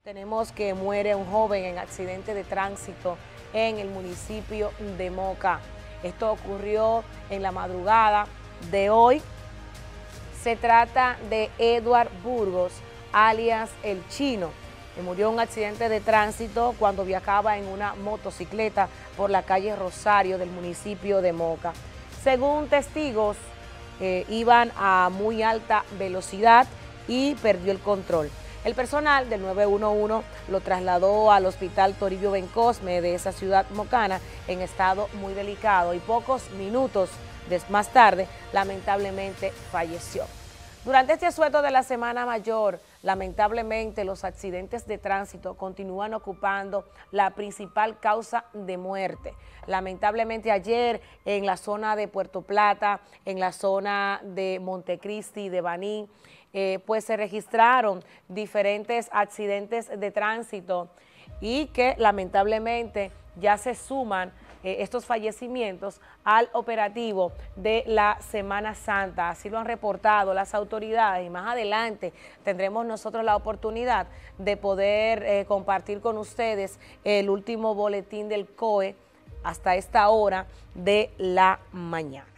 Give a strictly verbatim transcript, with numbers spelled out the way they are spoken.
Tenemos que muere un joven en accidente de tránsito en el municipio de Moca. Esto ocurrió en la madrugada de hoy. Se trata de Edward Burgos, alias El Chino, que murió en un accidente de tránsito cuando viajaba en una motocicleta por la calle Rosario del municipio de Moca. Según testigos, eh, iban a muy alta velocidad y perdió el control. El personal del nueve uno uno lo trasladó al hospital Toribio Bencosme de esa ciudad mocana en estado muy delicado y pocos minutos más tarde lamentablemente falleció. Durante este asueto de la Semana Mayor, lamentablemente los accidentes de tránsito continúan ocupando la principal causa de muerte. Lamentablemente ayer en la zona de Puerto Plata, en la zona de Montecristi, de Baní, eh, pues se registraron diferentes accidentes de tránsito y que lamentablemente ya se suman eh, estos fallecimientos al operativo de la Semana Santa. Así lo han reportado las autoridades y más adelante tendremos nosotros la oportunidad de poder eh, compartir con ustedes el último boletín del C O E hasta esta hora de la mañana.